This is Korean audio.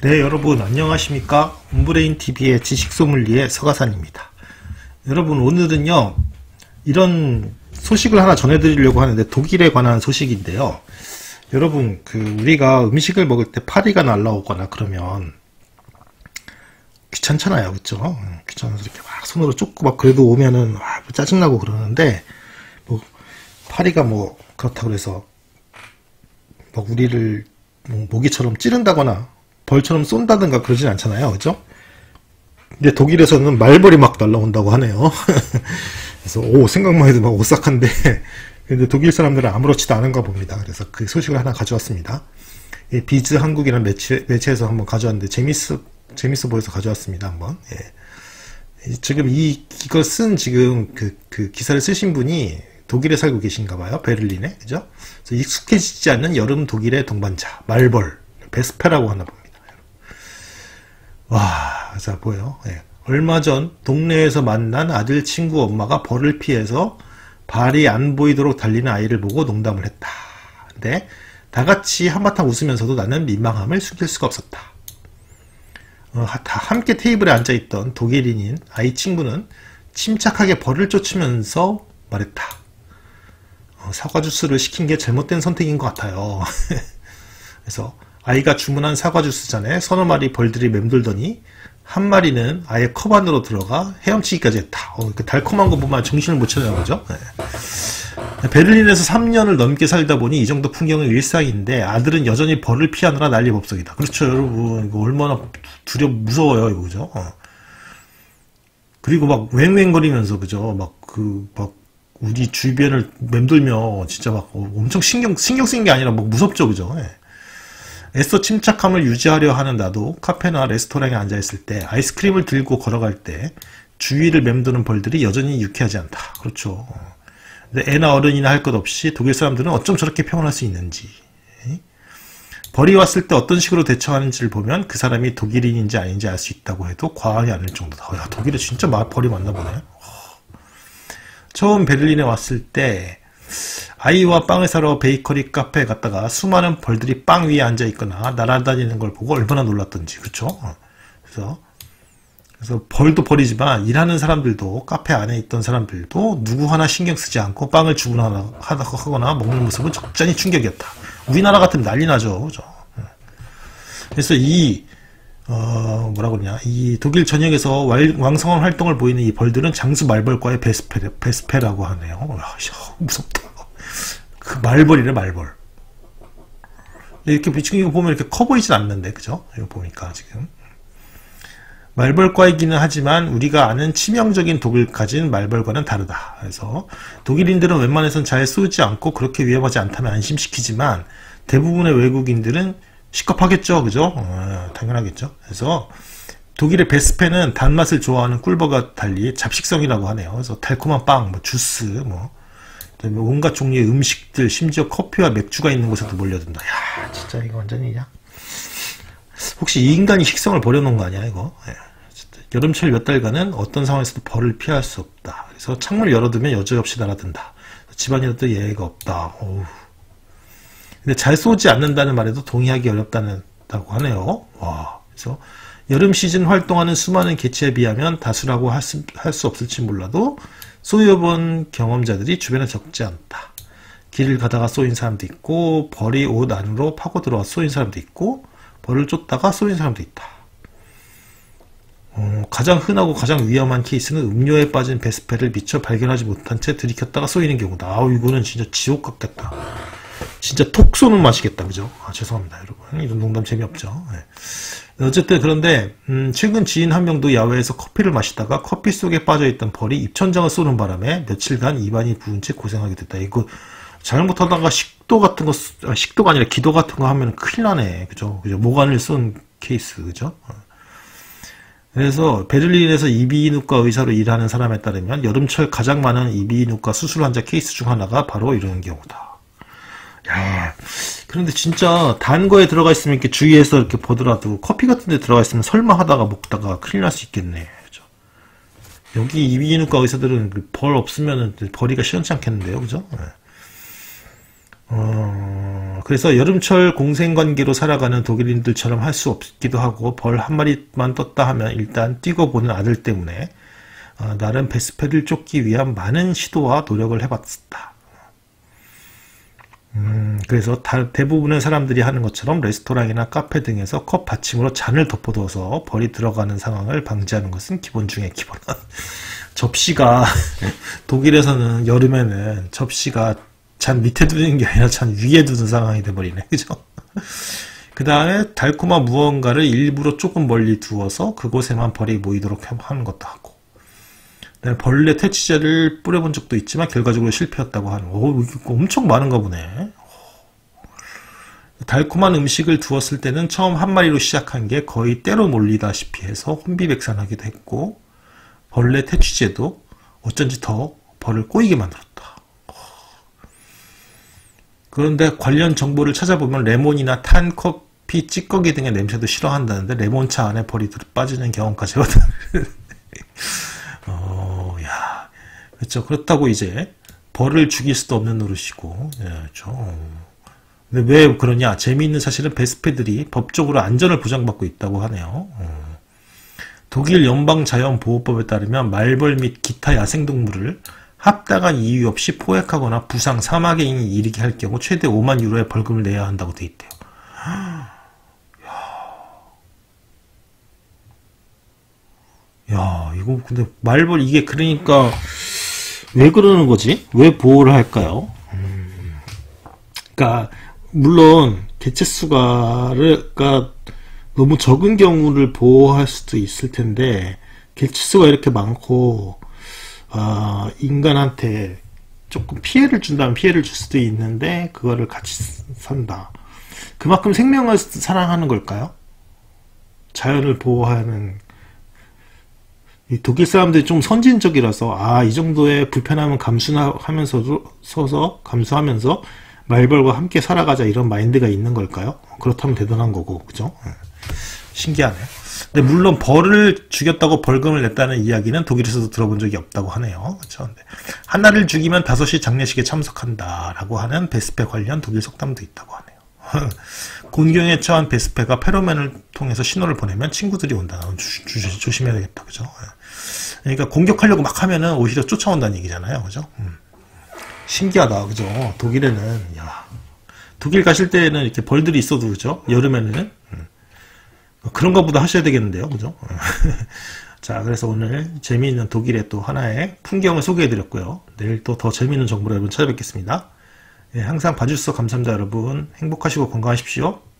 네, 여러분 안녕하십니까? 온브레인TV의 지식소믈리에 서가산입니다. 여러분, 오늘은요 이런 소식을 하나 전해드리려고 하는데, 독일에 관한 소식인데요. 여러분, 우리가 음식을 먹을 때 파리가 날라오거나 그러면 귀찮잖아요, 그쵸? 귀찮아서 이렇게 막 손으로 쫓고 막 그래도 오면은 짜증나고 그러는데, 파리가 그렇다고 해서 막 우리를 모기처럼 찌른다거나 벌처럼 쏜다든가 그러진 않잖아요, 그죠? 근데 독일에서는 말벌이 막 날라온다고 하네요. 그래서 생각만 해도 막 오싹한데, 근데 독일 사람들은 아무렇지도 않은가 봅니다. 그래서 그 소식을 하나 가져왔습니다. 비즈 한국이라는 매체에서 한번 가져왔는데 재밌어 보여서 가져왔습니다. 한번. 지금 이걸 쓴 그 기사를 쓰신 분이 독일에 살고 계신가 봐요. 베를린에. 그죠? 그래서 익숙해지지 않는 여름 독일의 동반자 말벌 베스페라고 하나 봅니다. 와, 자 보여요. 얼마 전 동네에서 만난 아들 친구 엄마가 벌을 피해서 발이 안 보이도록 달리는 아이를 보고 농담을 했다. 근데 다 같이 한바탕 웃으면서도 나는 민망함을 숨길 수가 없었다. 다 함께 테이블에 앉아있던 독일인인 아이 친구는 침착하게 벌을 쫓으면서 말했다. 사과 주스를 시킨 게 잘못된 선택인 것 같아요. 그래서 아이가 주문한 사과 주스 잔에 서너 마리 벌들이 맴돌더니 한 마리는 아예 컵 안으로 들어가 헤엄치기까지 했다. 그 달콤한 거 보면 정신을 못 차려요, 그죠? 베를린에서 3년을 넘게 살다 보니 이 정도 풍경은 일상인데, 아들은 여전히 벌을 피하느라 난리법석이다. 그렇죠, 여러분. 이거 얼마나 무서워요, 이거, 그죠? 그리고 막 웽웽거리면서, 그죠? 우리 주변을 맴돌며 진짜 엄청 신경 쓰인 게 아니라 무섭죠, 그죠? 애써 침착함을 유지하려 하는 나도 카페나 레스토랑에 앉아있을 때, 아이스크림을 들고 걸어갈 때 주위를 맴도는 벌들이 여전히 유쾌하지 않다. 그렇죠. 근데 애나 어른이나 할 것 없이 독일 사람들은 어쩜 저렇게 평온할 수 있는지, 벌이 왔을 때 어떤 식으로 대처하는지를 보면 그 사람이 독일인인지 아닌지 알 수 있다고 해도 과하지 않을 정도다. 야, 독일에 진짜 벌이 많나 보네. 처음 베를린에 왔을 때 아이와 빵을 사러 베이커리 카페에 갔다가 수많은 벌들이 빵 위에 앉아 있거나 날아다니는 걸 보고 얼마나 놀랐던지. 그렇죠? 그래서 벌도 벌이지만 일하는 사람들도, 카페 안에 있던 사람들도 누구 하나 신경 쓰지 않고 빵을 주문하거나 먹는 모습은 적잖이 충격이었다. 우리나라 같으면 난리 나죠, 그죠? 그래서 이 독일 전역에서 왕성한 활동을 보이는 이 벌들은 장수 말벌과의 베스페라고 하네요. 와, 무섭다. 그 말벌이래, 말벌. 이렇게 지금 이거 보면 이렇게 커 보이진 않는데, 그죠? 이거 보니까 지금. 말벌과이기는 하지만 우리가 아는 치명적인 독을 가진 말벌과는 다르다. 그래서 독일인들은 웬만해선 잘 쏘지 않고 그렇게 위험하지 않다면 안심시키지만, 대부분의 외국인들은 시겁하겠죠, 그죠? 당연하겠죠. 그래서 독일의 베스페는 단맛을 좋아하는 꿀벌과 달리 잡식성이라고 하네요. 그래서 달콤한 빵, 주스, 온갖 종류의 음식들, 심지어 커피와 맥주가 있는 곳에도 몰려든다. 야, 진짜 이거 완전히 그냥. 혹시 이 인간이 식성을 버려놓은 거 아니야, 이거? 여름철 몇 달간은 어떤 상황에서도 벌을 피할 수 없다. 그래서 창문을 열어두면 여지없이 날아든다. 집안일도 예외가 없다. 근데 잘 쏘지 않는다는 말에도 동의하기 어렵다고 하네요. 와, 그래서 여름 시즌 활동하는 수많은 개체에 비하면 다수라고 할 수 없을지 몰라도 쏘여본 경험자들이 주변에 적지 않다. 길을 가다가 쏘인 사람도 있고, 벌이 옷 안으로 파고 들어와 쏘인 사람도 있고, 벌을 쫓다가 쏘인 사람도 있다. 가장 흔하고 가장 위험한 케이스는 음료에 빠진 베스페를 미처 발견하지 못한 채 들이켰다가 쏘이는 경우다. 이거는 진짜 지옥 같겠다. 진짜 톡 쏘는 맛이겠다, 그죠? 죄송합니다, 여러분. 이런 농담 재미없죠. 어쨌든 그런데 최근 지인 한 명도 야외에서 커피를 마시다가 커피 속에 빠져있던 벌이 입천장을 쏘는 바람에 며칠간 입안이 부은 채 고생하게 됐다. 이거 잘못하다가 식도가 아니라 기도 같은 거 하면 큰일 나네, 그죠? 모관을 쏜 케이스, 그죠? 그래서 베를린에서 이비인후과 의사로 일하는 사람에 따르면 여름철 가장 많은 이비인후과 수술 환자 케이스 중 하나가 바로 이런 경우다. 야, 그런데 진짜 단 거에 들어가 있으면 이렇게 주위에서 이렇게 보더라도, 커피 같은 데 들어가 있으면 설마 하다가 먹다가 큰일 날 수 있겠네, 그죠? 여기 이비인후과 의사들은 벌 없으면은 벌이가 시원치 않겠는데요, 그죠? 그래서 여름철 공생관계로 살아가는 독일인들처럼 할 수 없기도 하고 벌 한 마리만 떴다 하면 일단 뛰고 보는 아들 때문에 나름 베스페를 쫓기 위한 많은 시도와 노력을 해봤다. 그래서 대부분의 사람들이 하는 것처럼 레스토랑이나 카페 등에서 컵 받침으로 잔을 덮어둬서 벌이 들어가는 상황을 방지하는 것은 기본 중의 기본. 접시가 독일에서는 여름에는 접시가 잔 밑에 두는 게 아니라 잔 위에 두는 상황이 돼버리네. 그죠? 그 다음에 달콤한 무언가를 일부러 조금 멀리 두어서 그곳에만 벌이 모이도록 하는 것도 하고, 벌레 퇴치제를 뿌려본 적도 있지만 결과적으로 실패했다고 하는. 오, 이거 엄청 많은가 보네. 달콤한 음식을 두었을 때는 처음 한 마리로 시작한 게 거의 때로 몰리다시피 해서 혼비백산하기도 했고, 벌레 퇴치제도 어쩐지 더 벌을 꼬이게 만들었다. 그런데 관련 정보를 찾아보면 레몬이나 탄 커피, 찌꺼기 등의 냄새도 싫어한다는데 레몬차 안에 벌이 빠지는 경험까지 하다. 야, 그렇죠. 그렇다고 이제 벌을 죽일 수도 없는 노릇이고, 예, 그렇죠. 근데 왜 그러냐? 재미있는 사실은 베스페들이 법적으로 안전을 보장받고 있다고 하네요. 독일 연방자연보호법에 따르면 말벌 및 기타 야생동물을 합당한 이유 없이 포획하거나 부상, 사망에 이르게 할 경우 최대 5만 유로의 벌금을 내야 한다고 돼 있대요. 야, 이거 근데 말벌 이게 그러니까 왜 그러는 거지? 왜 보호를 할까요? 그러니까 물론 개체수가 너무 적은 경우를 보호할 수도 있을 텐데 개체수가 이렇게 많고 인간한테 조금 피해를 준다면 피해를 줄 수도 있는데 그거를 같이 산다. 그만큼 생명을 사랑하는 걸까요? 자연을 보호하는. 이 독일 사람들이 좀 선진적이라서 이 정도의 불편함은 감수하면서 말벌과 함께 살아가자 이런 마인드가 있는 걸까요? 그렇다면 대단한 거고, 그죠? 신기하네. 근데 물론 벌을 죽였다고 벌금을 냈다는 이야기는 독일에서도 들어본 적이 없다고 하네요. 그렇죠? 근데 하나를 죽이면 5시 장례식에 참석한다라고 하는 베스페 관련 독일 속담도 있다고 하네요. 곤경에 처한 베스페가 페로몬을 통해서 신호를 보내면 친구들이 온다. 조심해야 되겠다. 그죠? 그러니까 공격하려고 막 하면은 오히려 쫓아온다는 얘기잖아요. 그죠? 신기하다. 그죠? 독일에는, 독일 가실 때는 이렇게 벌들이 있어도, 그죠? 여름에는. 그런 것보다 하셔야 되겠는데요. 그죠? 자, 그래서 오늘 재미있는 독일의 또 하나의 풍경을 소개해드렸고요. 내일 또 더 재미있는 정보로 여러분 찾아뵙겠습니다. 항상 봐주셔서 감사합니다, 여러분. 행복하시고 건강하십시오.